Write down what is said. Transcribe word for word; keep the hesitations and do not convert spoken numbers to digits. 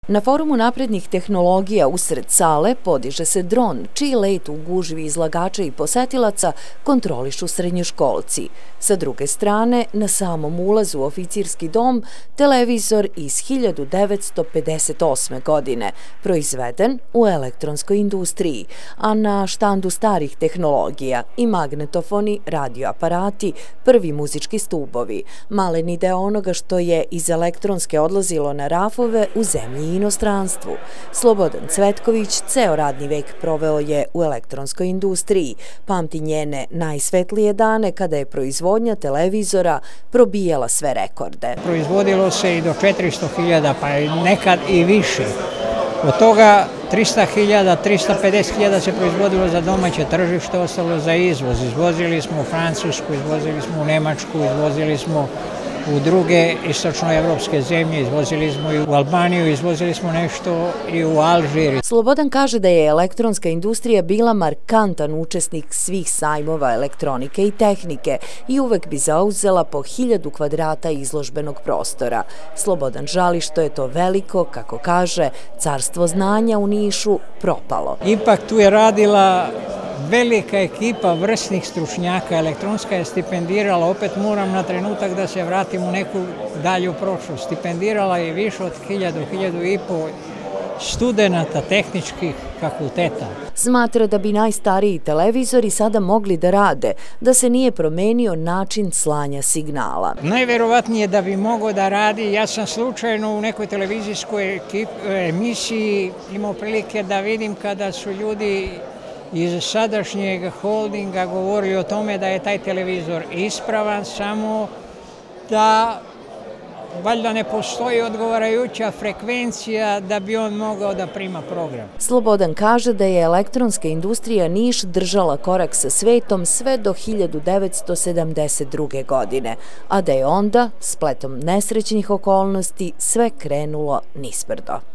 Na forumu naprednih tehnologija usred sale podiže se dron, čiji let u gužvi izlagača i posetilaca kontrolišu srednjoškolci. Sa druge strane, na samom ulazu u oficirski dom, televizor iz hiljadu devetsto pedeset osme. godine, proizveden u elektronskoj industriji, a na štandu starih tehnologija i magnetofoni, radioaparati, prvi muzički stubovi, maleni deo onoga što je iz elektronske odlazilo na rafove u zemlji i inostranstvu. Slobodan Cvetković ceo radni vek proveo je u elektronskoj industriji, pamti njene najsvetlije dane kada je proizvodnja televizora probijala sve rekorde. Proizvodilo se i do četiristo hiljada, pa nekad i više. Od toga trista hiljada, trista pedeset hiljada se proizvodilo za domaće tržište, ostalo za izvoz. Izvozili smo u Francusku, izvozili smo u Nemačku, izvozili smo u druge istočnoevropske zemlje, izvozili smo i u Albaniju, izvozili smo nešto i u Alžir. Slobodan kaže da je elektronska industrija bila markantan učesnik svih sajmova elektronike i tehnike i uvek bi zauzela po hiljadu kvadrata izložbenog prostora. Slobodan žali što je to veliko, kako kaže, carstvo znanja u Nišu propalo. Ipak tu je radila velika ekipa vrsnih stručnjaka, elektronska je stipendirala, opet moram na trenutak da se vratim u neku dalju prošlost, stipendirala je više od hiljadu, hiljadu i po studenata tehničkih fakulteta. Smatra da bi najstariji televizori sada mogli da rade, da se nije promenio način slanja signala. Najverovatnije da bi mogao da radi, ja sam slučajno u nekoj televizijskoj emisiji imao prilike da vidim kada su ljudi iz sadašnjeg holdinga govorili o tome da je taj televizor ispravan, samo da valjda ne postoji odgovarajuća frekvencija da bi on mogao da prima program. Slobodan kaže da je elektronska industrija Niš držala korak sa svetom sve do hiljadu devetsto sedamdeset druge. godine, a da je onda, spletom nesrećnih okolnosti, sve krenulo nisprdo.